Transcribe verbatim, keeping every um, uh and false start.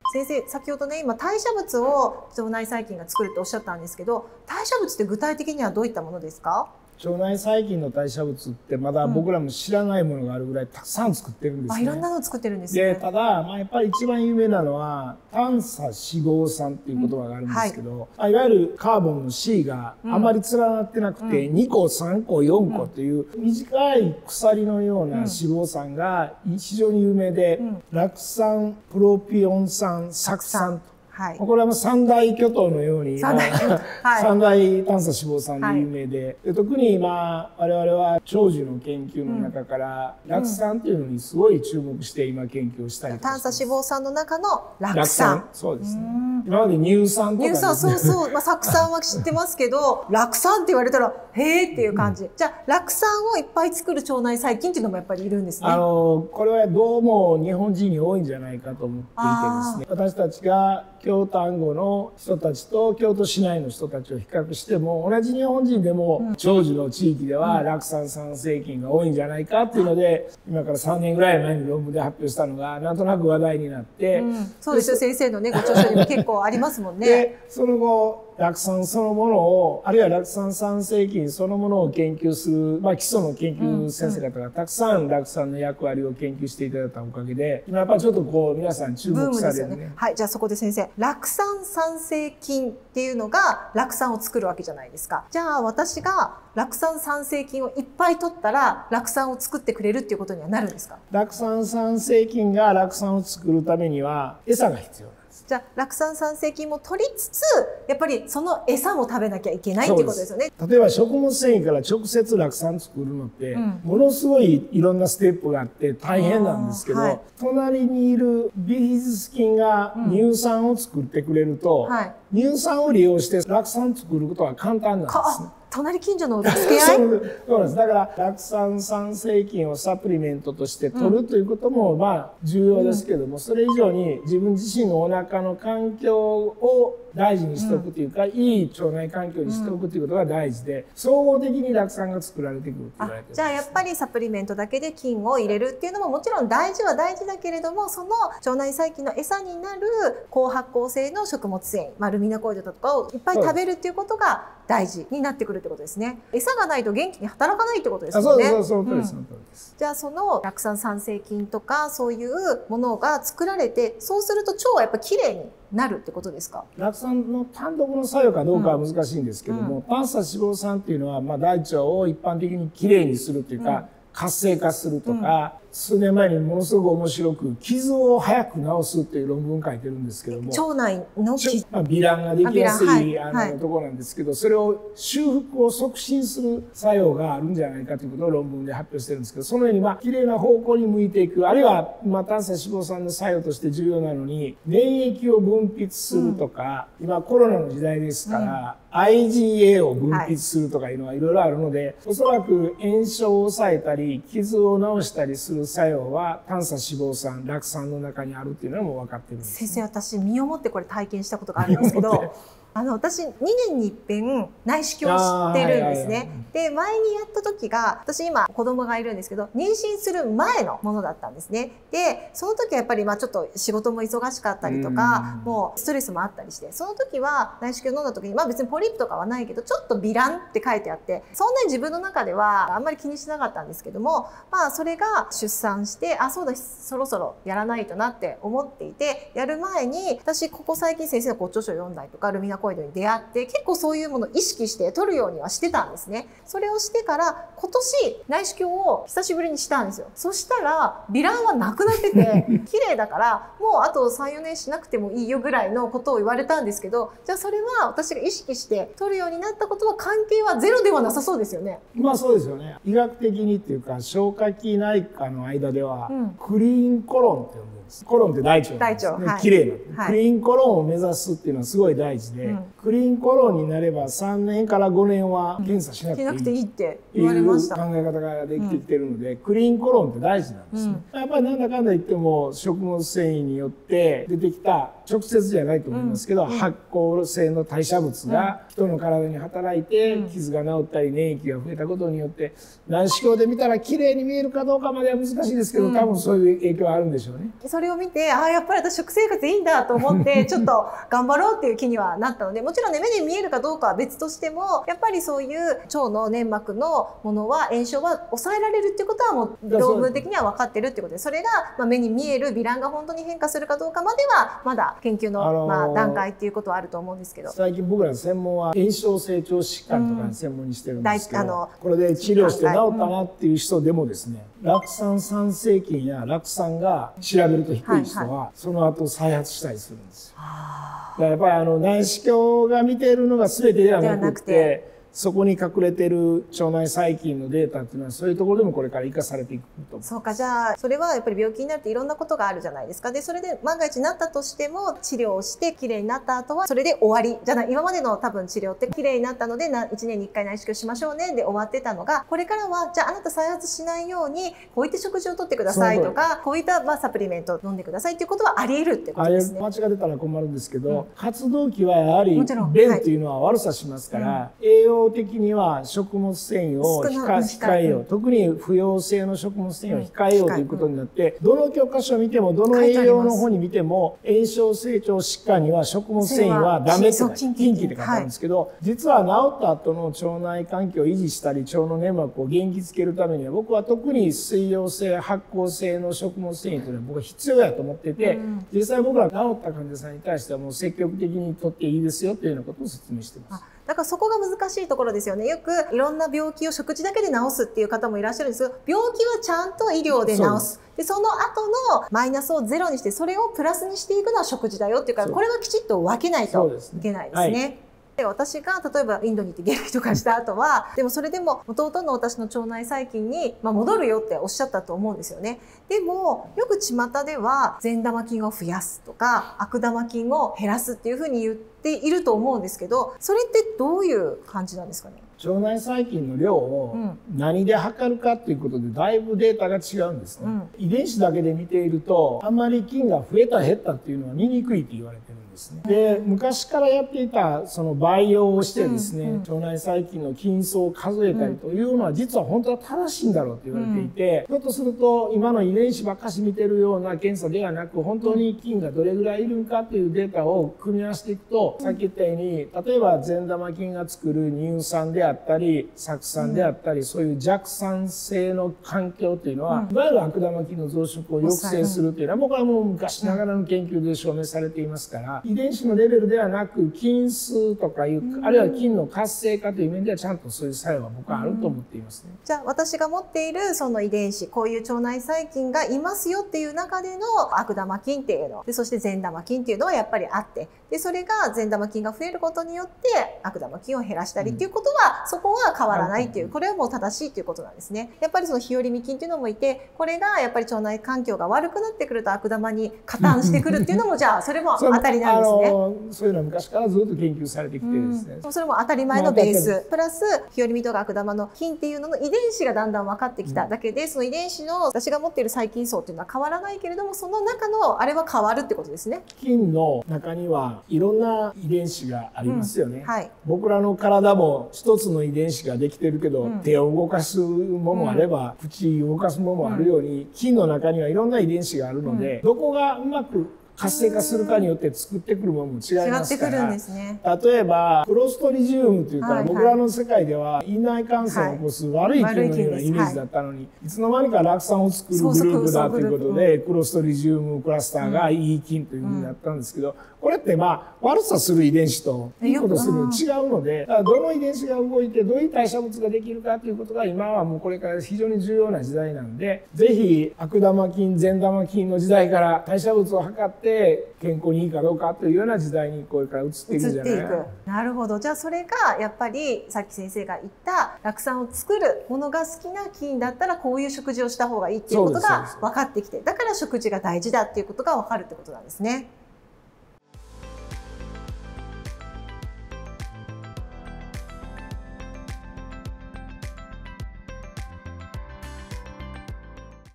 先生、先ほどね、今代謝物を腸内細菌が作るっておっしゃったんですけど、代謝物って具体的にはどういったものですか？ 腸内細菌の代謝物ってまだ僕らも知らないものがあるぐらいたくさん作ってるんですね。 あ、いろんなのを作ってるんですね。 で、ただ、まあ、やっぱり一番有名なのは短鎖脂肪酸っていう言葉があるんですけど、うんはい、いわゆるカーボンの C があまり連なってなくて、うん、にこ、さんこ、よんこという短い鎖のような脂肪酸が非常に有名で、うん、酪酸、プロピオン酸、酢酸と。はい、これは三大巨頭のように三大、はい、三大短鎖脂肪酸で有名で、はい、特に今我々は長寿の研究の中から酪酸っていうのにすごい注目して今研究をしたりとか、 短鎖脂肪酸の中の酪酸。 そうですね。今まで乳酸とか、ね、 乳酸、そうそう。まあ、酢酸は知ってますけど、酪酸って言われたら、へーっていう感じ。うん、じゃあ、酪酸をいっぱい作る腸内細菌っていうのもやっぱりいるんですね。 あの、これはどうも日本人に多いんじゃないかと思っていてですね、私たちが京丹後の人たちと京都市内の人たちを比較しても、同じ日本人でも長寿の地域では酪酸産生菌が多いんじゃないかっていうので、今からさんねんぐらい前に論文で発表したのがなんとなく話題になって、 うん、そうですよ、先生のねご著書にも結構ありますもんね。 でその後酪酸そのものを、あるいは酪酸産生菌そのものを研究する、まあ基礎の研究先生方がたくさん酪酸の役割を研究していただいたおかげで、今やっぱりちょっとこう皆さん注目されるね。 ねはい、じゃあそこで先生、酪酸産生菌っていうのが酪酸を作るわけじゃないですか。じゃあ私が酪酸産生菌をいっぱい取ったら酪酸を作ってくれるっていうことにはなるんですか？ 酪酸産生菌が酪酸を作るためには餌が必要なんです。 じゃあ酪酸産生菌も取りつつ、やっぱりその餌も食べなきゃいけないっていうことですよね。 例えば食物繊維から直接酪酸作るのって、うん、ものすごいいろんなステップがあって大変なんですけど、はい、隣にいるビフィズス菌が乳酸を作ってくれると、うんはい、乳酸を利用して酪酸作ることは簡単なんですね。 隣近所の助け合いそうなんです。だから酪酸産生菌をサプリメントとして取るということもまあ重要ですけども、うん、それ以上に自分自身のお腹の環境を大事にしておくというか、うん、いい腸内環境にしておくということが大事で、総合的に酪酸が作られてくると言われています。 じゃあやっぱりサプリメントだけで菌を入れるっていうのももちろん大事は大事だけれども、その腸内細菌の餌になる高発酵性の食物繊維、まあ、ルミナコイドとかをいっぱい食べるっていうことが大事になってくるってことですね。餌がないと元気に働かないってことですよね。 そうです、そうです、そうです。 じゃあその酪酸産生菌とかそういうものが作られて、そうすると腸はやっぱりきれいになるってことですか？ 酪酸の単独の作用かどうかは難しいんですけども、うん、短鎖脂肪酸っていうのは、まあ、大腸を一般的にきれいにするというか、うん、活性化するとか、うん、数年前にものすごく面白く傷を早く治すっていう論文を書いてるんですけども、 腸内の傷、 まあ、糜爛ができやすい、はい、あの、 はい、 ところなんですけど、それを修復を促進する作用があるんじゃないかということを論文で発表してるんですけど、そのようにまあ綺麗な方向に向いていく、あるいはまあ短鎖脂肪酸の作用として重要なのに免疫を分泌するとか、うん、今コロナの時代ですから、うん、アイジーエー を分泌するとかいうのはいろいろあるので、はい、おそらく炎症を抑えたり傷を治したりする作用は短鎖脂肪酸、酪酸の中にあるっていうのはもう分かってるんです、ね。 先生、私身をもってこれ体験したことがあるんですけどあの私にねんに一遍内視鏡をしてるんですね。で前にやった時が、私今子供がいるんですけど妊娠する前のものだったんですね。でその時はやっぱりまあちょっと仕事も忙しかったりとか、もうストレスもあったりして、その時は内視鏡飲んだ時に、まあ別にポリープとかはないけどちょっと糜爛って書いてあって、そんなに自分の中ではあんまり気にしなかったんですけども、まあそれが出産して、あ、そうだ、そろそろやらないとなって思っていて、やる前に私ここ最近先生のご著書を読んだりとか、ルミナコイドに出会って、結構そういうものを意識して取るようにはしてたんですね。それをしてから今年内視鏡を久しぶりにしたんですよ。そしたら糜爛はなくなってて綺麗だからもうあとさん、よねんしなくてもいいよぐらいのことを言われたんですけど、じゃあそれは私が意識して取るようになったことは関係はゼロではなさそうですよね。 まあそうですよね。医学的にっていうか消化器内科の間では、うん、クリーンコロンって呼ぶんです。コロンって大腸なんですね。 大腸、はい、 綺麗な、はい、クリーンコロンを目指すっていうのはすごい大事で、ううん、 クリーンコロンになればさんねんからごねんは検査しなくていい、 しなくていいっていう言われました。 考え方ができてきてるので、うん、クリーンコロンって大事なんですね、うん、やっぱりなんだかんだ言っても食物繊維によって出てきた直接じゃないと思いますけど、うん、発酵性の代謝物が人の体に働いて、うん、傷が治ったり粘液が増えたことによって内視鏡で見たら綺麗に見えるかどうかまでは難しいですけど、うん、多分そういう影響はあるんでしょうね。 それを見て、ああやっぱり私食生活いいんだと思ってちょっと頑張ろうっていう気にはなったので、もちろんね目で見えるかどうかは別としても、やっぱりそういう腸の粘膜のものは炎症は抑えられるっていうことはもう論文的には分かってるっていうことで、それがまあ目に見える糜爛が本当に変化するかどうかまではまだ研究の、あのー、まあ段階っていうことはあると思うんですけど、 最近僕らの専門は炎症成長疾患とかに専門にしてるんですけど、うん、これで治療して治ったなっていう人でもですね、酪酸産生菌や酪酸が調べると低い人はその後再発したりするんですよ。だからやっぱりあの内視鏡が見ているのが全てではなくて、そこに隠れてる腸内細菌のデータっていうのはそういうところでもこれから生かされていくと思う。 そうか、じゃあそれはやっぱり病気になっていろんなことがあるじゃないですか。でそれで万が一になったとしても治療をしてきれいになった後はそれで終わりじゃない。今までの多分治療ってきれいになったのでいちねんにいっかい内視鏡しましょうねで終わってたのが、これからはじゃああなた再発しないようにこういった食事をとってくださいとか、こういったまあサプリメントを飲んでくださいっていうことはあり得るってことですね。 間違ってたら困るんですけど、うん、活動期はやはり便っていうのは悪さしますから、はい、栄養的には食物繊維を控えよう、特に不溶性の食物繊維を控えようということになって、どの教科書を見てもどの栄養の方に見ても炎症成長疾患には食物繊維はダメって書いてある、禁忌って書いてあるんですけど、実は治った後の腸内環境を維持したり腸の粘膜を元気づけるためには、僕は特に水溶性発酵性の食物繊維というのは僕は必要やと思ってて、実際僕ら治った患者さんに対してはもう積極的にとっていいですよというようなことを説明してます。 だからそこが難しいところですよね。よくいろんな病気を食事だけで治すっていう方もいらっしゃるんですけど、病気はちゃんと医療で治す。で、その後のマイナスをゼロにして、それをプラスにしていくのは食事だよっていうから、これはきちっと分けないといけないですね。で私が例えばインドに行って下痢とかした後はでもそれでも弟の私の腸内細菌に、まあ、戻るよっておっしゃったと思うんですよね。でもよく巷では善玉菌を増やすとか悪玉菌を減らすっていうふうに言っていると思うんですけど、それってどういう感じなんですかね。 腸内細菌の量を何で測るかっていうことでだいぶデータが違うんですね、うん、遺伝子だけで見ているとあんまり菌が増えた減ったっていうのは見にくいって言われてるんですね。で昔からやっていたその培養をしてですね、うんうん、腸内細菌の菌数を数えたりというのは実は本当は正しいんだろうって言われていて、うん、ひょっとすると今の遺伝子ばっかし見てるような検査ではなく本当に菌がどれぐらいいるんかというデータを組み合わせていくと、さっき言ったように例えば善玉菌が作る乳酸であったり酢酸であったり、うん、そういう弱酸性の環境というのは、うん、いわゆる悪玉菌の増殖を抑制するというのは僕はもう昔ながらの研究で証明されていますから、遺伝子のレベルではなく菌数とかいう、うん、あるいは菌の活性化という面ではちゃんとそういう作用は僕はあると思っていますね。 うん、じゃあ私が持っているその遺伝子、こういう腸内細菌がいますよっていう中での悪玉菌っていうので、そして善玉菌っていうのはやっぱりあって、でそれが善玉菌が増えることによって悪玉菌を減らしたりっていうことは、うん、そこは変わらないっていう、これはもう正しいっていうことなんですね。やっぱりその日和見菌っていうのもいて、これがやっぱり腸内環境が悪くなってくると悪玉に加担してくるっていうのもじゃあそれも当たりなんですね。 そういうのは昔からずっと研究されてきてですね、 うん、それも当たり前のベースプラス日和見とか悪玉の菌っていうのの遺伝子がだんだん分かってきただけで、うん、その遺伝子の私が持っている細菌層っていうのは変わらないけれども、その中のあれは変わるってことですね。 菌の中にはいろんな遺伝子がありますよね、 うんはい、 僕らの体も一つの遺伝子ができてるけど、うん、手を動かすものもあれば、うん、口を動かすものもあるように、うん、菌の中にはいろんな遺伝子があるので、うん、どこがうまく活性化するかによって作ってくるものも違いますから、違ってくるんですね。例えばクロストリジウムというから、僕らの世界では胃内感染を起こす悪い菌のようなイメージだったのに、いつの間にか酪酸を作るグループだということでクロストリジウムクラスターがいい菌というふうになったんですけど、これってまあ悪さする遺伝子といいことするの違うので、どの遺伝子が動いてどういう代謝物ができるかということが今はもうこれから非常に重要な時代なんで、ぜひ悪玉菌善玉菌の時代から代謝物を測って健康にいいかどうかというような時代にこれから移っていくんじゃないかな。 なるほど。じゃあそれがやっぱりさっき先生が言った酪酸を作るものが好きな菌だったらこういう食事をした方がいいっていうことが分かってきて、だから食事が大事だっていうことが分かるってことなんですね。